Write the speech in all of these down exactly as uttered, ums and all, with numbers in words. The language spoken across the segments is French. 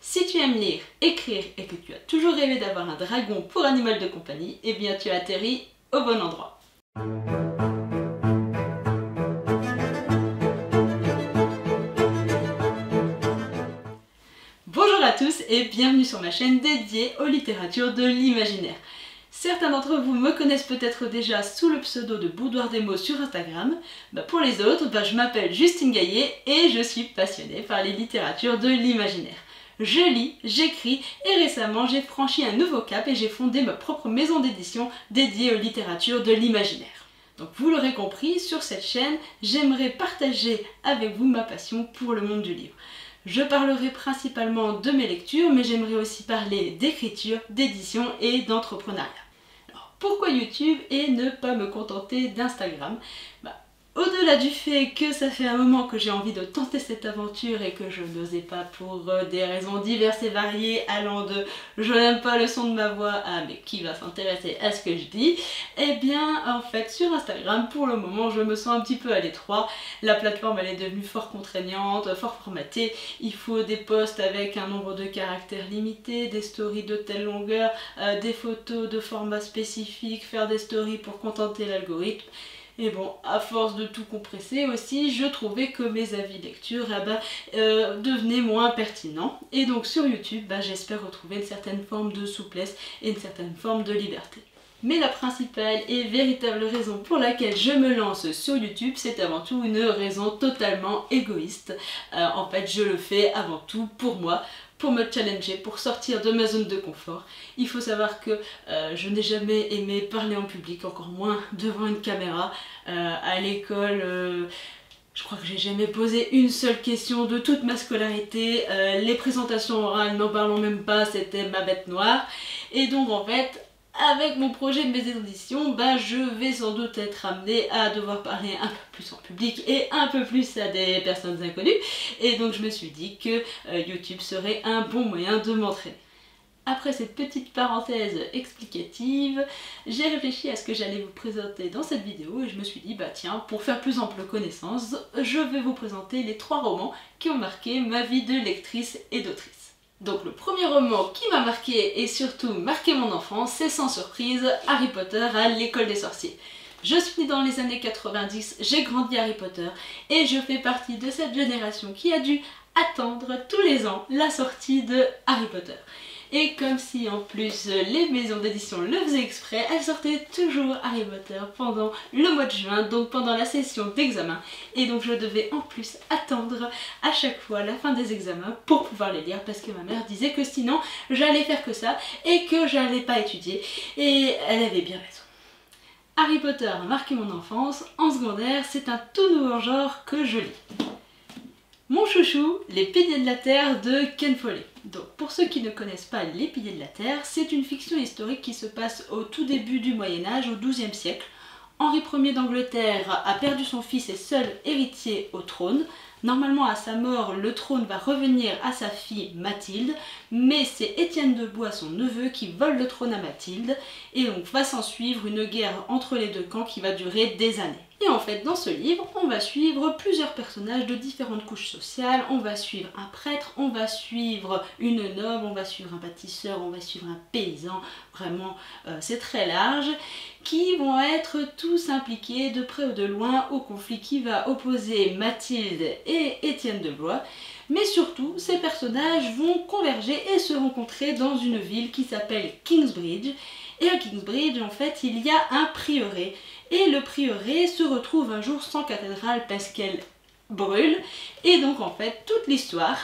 Si tu aimes lire, écrire et que tu as toujours rêvé d'avoir un dragon pour animal de compagnie, eh bien tu as atterri au bon endroit. Bonjour à tous et bienvenue sur ma chaîne dédiée aux littératures de l'imaginaire. Certains d'entre vous me connaissent peut-être déjà sous le pseudo de Boudoir des mots sur Instagram. Bah pour les autres, bah je m'appelle Justine Gaillet et je suis passionnée par les littératures de l'imaginaire. Je lis, j'écris et récemment j'ai franchi un nouveau cap et j'ai fondé ma propre maison d'édition dédiée aux littératures de l'imaginaire. Donc vous l'aurez compris, sur cette chaîne, j'aimerais partager avec vous ma passion pour le monde du livre. Je parlerai principalement de mes lectures, mais j'aimerais aussi parler d'écriture, d'édition et d'entrepreneuriat. Alors pourquoi YouTube et ne pas me contenter d'Instagram ? Bah, au-delà du fait que ça fait un moment que j'ai envie de tenter cette aventure et que je n'osais pas pour des raisons diverses et variées, allant de je n'aime pas le son de ma voix à mais qui va s'intéresser à ce que je dis, eh bien en fait sur Instagram pour le moment je me sens un petit peu à l'étroit. La plateforme elle est devenue fort contraignante, fort formatée, il faut des posts avec un nombre de caractères limité, des stories de telle longueur, euh, des photos de format spécifique, faire des stories pour contenter l'algorithme. Et bon, à force de tout compresser aussi, je trouvais que mes avis lecture eh ben, euh, devenaient moins pertinents. Et donc sur YouTube, bah, j'espère retrouver une certaine forme de souplesse et une certaine forme de liberté. Mais la principale et véritable raison pour laquelle je me lance sur YouTube, c'est avant tout une raison totalement égoïste. Euh, en fait, je le fais avant tout pour moi, pour me challenger, pour sortir de ma zone de confort. Il faut savoir que euh, je n'ai jamais aimé parler en public, encore moins devant une caméra. Euh, à l'école, euh, je crois que j'ai jamais posé une seule question de toute ma scolarité. Euh, les présentations orales, n'en parlons même pas, c'était ma bête noire. Et donc en fait, avec mon projet de maison d'édition, bah, je vais sans doute être amenée à devoir parler un peu plus en public et un peu plus à des personnes inconnues. Et donc je me suis dit que euh, YouTube serait un bon moyen de m'entraîner. Après cette petite parenthèse explicative, j'ai réfléchi à ce que j'allais vous présenter dans cette vidéo et je me suis dit, bah tiens, pour faire plus ample connaissance, je vais vous présenter les trois romans qui ont marqué ma vie de lectrice et d'autrice. Donc le premier roman qui m'a marqué et surtout marqué mon enfance, c'est sans surprise Harry Potter à l'école des sorciers. Je suis née dans les années quatre-vingt-dix, j'ai grandi Harry Potter et je fais partie de cette génération qui a dû attendre tous les ans la sortie de Harry Potter. Et comme si en plus les maisons d'édition le faisaient exprès, elles sortaient toujours Harry Potter pendant le mois de juin, donc pendant la session d'examen. Et donc je devais en plus attendre à chaque fois la fin des examens pour pouvoir les lire parce que ma mère disait que sinon j'allais faire que ça et que j'allais pas étudier. Et elle avait bien raison. Harry Potter a marqué mon enfance. En secondaire, c'est un tout nouveau genre que je lis. Mon chouchou, Les Piliers de la Terre de Ken Follett. Donc pour ceux qui ne connaissent pas Les Piliers de la Terre, c'est une fiction historique qui se passe au tout début du Moyen-Âge, au douzième siècle. Henri Ier d'Angleterre a perdu son fils et seul héritier au trône. Normalement à sa mort, le trône va revenir à sa fille Mathilde, mais c'est Étienne de Blois, son neveu, qui vole le trône à Mathilde, et donc va s'en suivre une guerre entre les deux camps qui va durer des années. Et en fait, dans ce livre, on va suivre plusieurs personnages de différentes couches sociales. On va suivre un prêtre, on va suivre une noble, on va suivre un bâtisseur, on va suivre un paysan. Vraiment, euh, c'est très large. Qui vont être tous impliqués de près ou de loin au conflit qui va opposer Mathilde et Étienne de Blois. Mais surtout, ces personnages vont converger et se rencontrer dans une ville qui s'appelle Kingsbridge. Et à Kingsbridge, en fait, il y a un prieuré. Et le prieuré se retrouve un jour sans cathédrale parce qu'elle brûle. Et donc, en fait, toute l'histoire,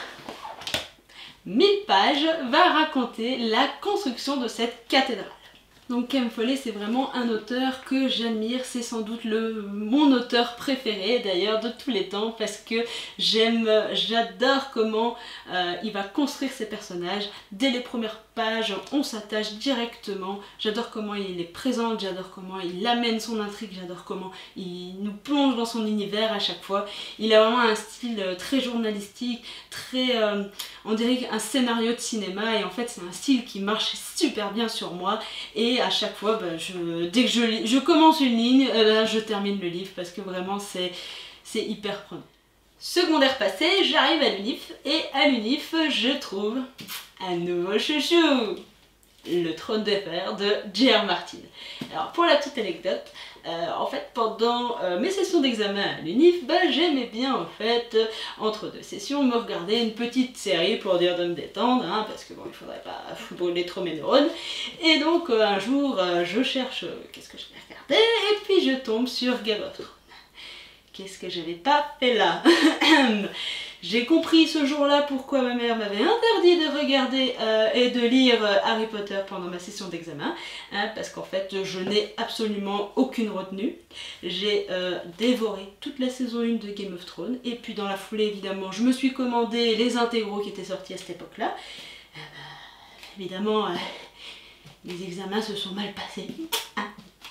mille pages, va raconter la construction de cette cathédrale. Donc Ken Follett, c'est vraiment un auteur que j'admire, c'est sans doute le, mon auteur préféré d'ailleurs de tous les temps parce que j'aime, j'adore comment euh, il va construire ses personnages. Dès les premières pages, on s'attache directement, j'adore comment il est présent, j'adore comment il amène son intrigue, j'adore comment il nous plonge dans son univers à chaque fois. Il a vraiment un style très journalistique, très, euh, on dirait un scénario de cinéma et en fait c'est un style qui marche super bien sur moi et à chaque fois, bah, je, dès que je, je commence une ligne, euh, je termine le livre parce que vraiment c'est hyper prenant. Secondaire passé, j'arrive à l'Unif et à l'Unif, je trouve un nouveau chouchou, le Trône de Fer de J R Martin. Alors pour la petite anecdote, euh, en fait pendant euh, mes sessions d'examen à l'Unif, bah, j'aimais bien en fait, euh, entre deux sessions, me regarder une petite série pour dire de me détendre, hein, parce que bon, il faudrait pas brûler trop mes neurones. Et donc euh, un jour, euh, je cherche euh, qu'est-ce que je vais regarder, et puis je tombe sur Game of Thrones. Qu'est-ce que j'avais pas fait là? J'ai compris ce jour-là pourquoi ma mère m'avait interdit de regarder euh, et de lire euh, Harry Potter pendant ma session d'examen, hein, parce qu'en fait je n'ai absolument aucune retenue. J'ai euh, dévoré toute la saison un de Game of Thrones, et puis dans la foulée évidemment je me suis commandé les intégraux qui étaient sortis à cette époque-là. Euh, bah, évidemment euh, les examens se sont mal passés. Hein.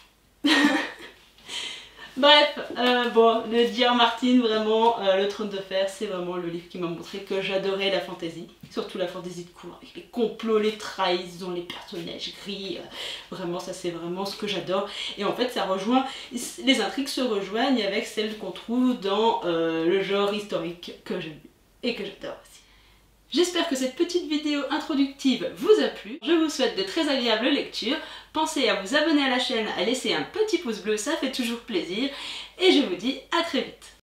Bref, euh, bon, le J R Martin, vraiment, euh, le Trône de Fer, c'est vraiment le livre qui m'a montré que j'adorais la fantasy, surtout la fantasy de cour, avec les complots, les trahisons, les personnages gris, euh, vraiment, ça c'est vraiment ce que j'adore. Et en fait, ça rejoint, les intrigues se rejoignent avec celles qu'on trouve dans euh, le genre historique que j'aime et que j'adore aussi. J'espère que cette petite vidéo introductive vous a plu. Je vous souhaite de très agréables lectures. Pensez à vous abonner à la chaîne, à laisser un petit pouce bleu, ça fait toujours plaisir. Et je vous dis à très vite.